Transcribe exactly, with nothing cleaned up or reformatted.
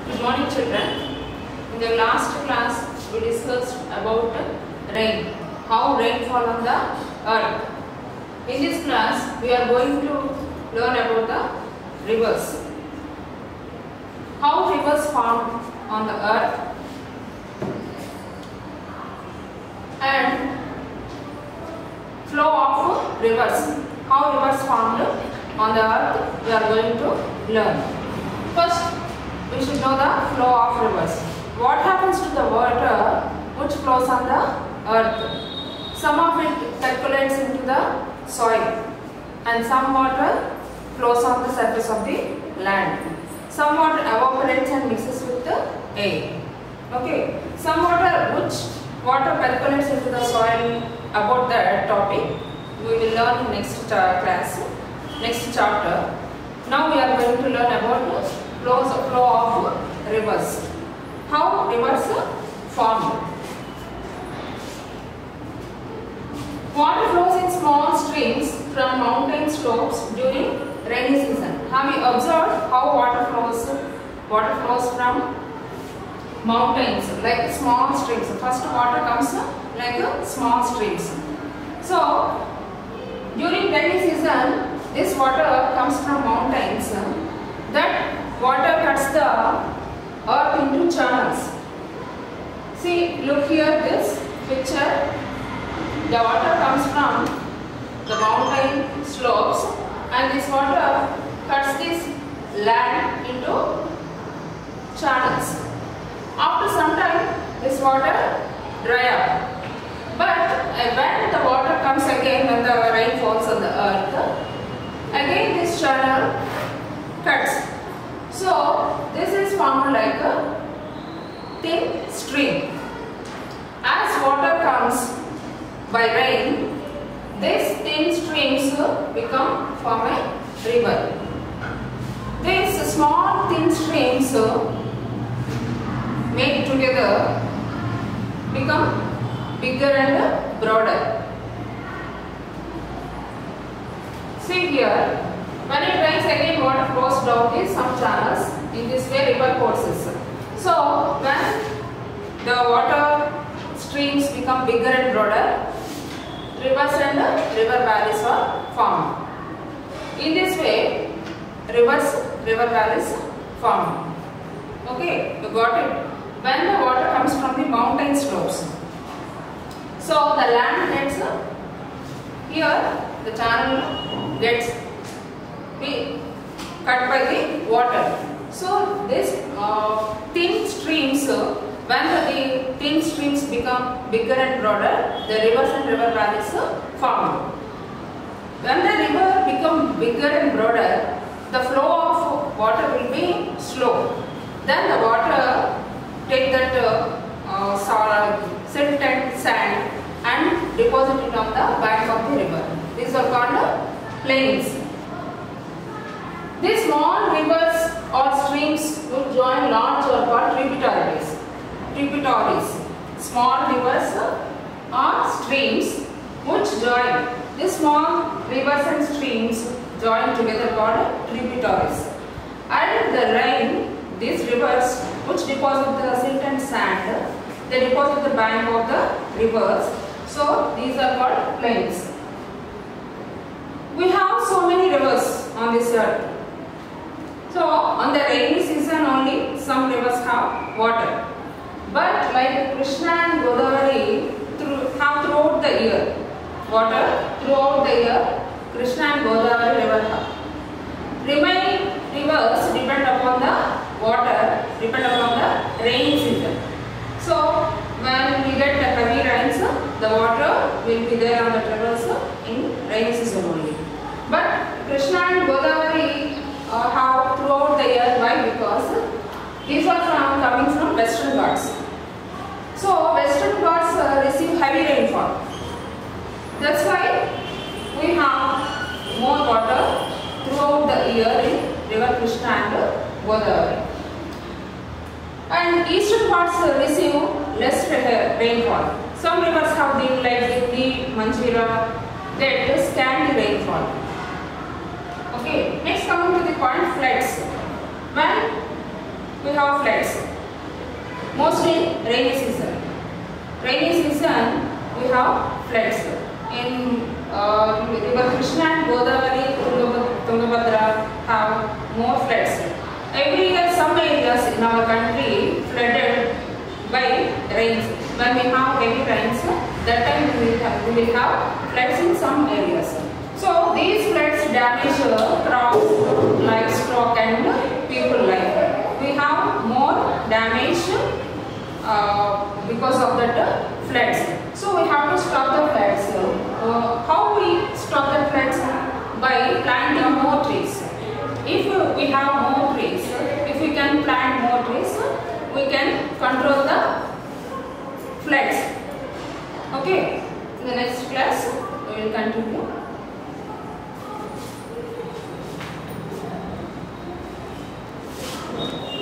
Good morning, children. In the last class, we discussed about rain, how rain fall on the earth. In this class, we are going to learn about the rivers. How rivers form on the earth and flow of rivers. How rivers formed on the earth, we are going to learn. First, we should know the flow of rivers. What happens to the water which flows on the earth? Some of it percolates into the soil and some water flows on the surface of the land. Some water evaporates and mixes with the air. Okay. Some water which water percolates into the soil. About that topic we will learn in next uh, class, next chapter. Now we are going to learn about the flows, flow of rivers. How rivers form. Water flows in small streams from mountain slopes during rainy season. Have you observed how water flows? Water flows from mountains like small streams. First water comes like a small streams. So during rainy season, this water comes from mountains. That water cuts the earth into channels. See, look here, this picture. The water comes from the mountain slopes, and this water cuts this land into channels. After some time, this water dry up. But uh, when the water comes again, when the rain falls on the earth, again this channel cuts. So this is formed like a thin stream. As water comes by rain, these thin streams become form a river. These small thin streams made together become bigger and broader. See here, when it rains again water flows down these some channels. In this way river courses. So when the water streams become bigger and broader, rivers and river valleys are formed. In this way rivers, river valleys form. Okay, you got it? When the water comes from the mountain slopes, so the land gets here, the channel gets be cut by the water. So this uh, thin streams, when the thin streams become bigger and broader, the rivers and river valleys form. When the river become bigger and broader, the flow of water will be slow. Then the water take that uh, uh, silt and sand and deposit it on the bank of the river. These are called plains. These small rivers or streams will join large are called tributaries. Tributaries. Small rivers or streams which join. These small rivers and streams join together called tributaries. And the rain, these rivers which deposit the silt and sand, they deposit the bank of the rivers. So these are called plains. We have so many rivers on this earth. So on the rainy season only some rivers have water. But like Krishna and Godavari through, have throughout the year water, throughout the year Krishna and Godavari river have. Remaining rivers depend upon the water, depend upon the rainy season. So when we get the heavy rains, the water will be there on the rivers in rainy season only. But Krishna and Godavari uh, have throughout the year. Why? Because these are from, coming from Western Ghats. So Western Ghats uh, receive heavy rainfall. That's why we have more water throughout the year in river Krishna and Godavari. And Eastern Ghats uh, receive less rainfall. Some rivers have been like Dipti, Manjira, that scanty rainfall. Okay, next coming to the point floods. When we have floods. Mostly rainy season. Rainy season we have floods. In uh, river Krishna and Godavari, Tungabhadra have more floods. Every year some areas in our country flooded by rains. When we have heavy rains, that time we will have, we will have floods in some areas. So these floods damage crops, livestock and people life. We have more damage uh, because of that floods. So we have to stop the floods. Uh, how we stop the floods? By planting more trees. If we have more trees, if we can plant more trees, we can control the floods. Okay. In the next class, we will continue. Thank you.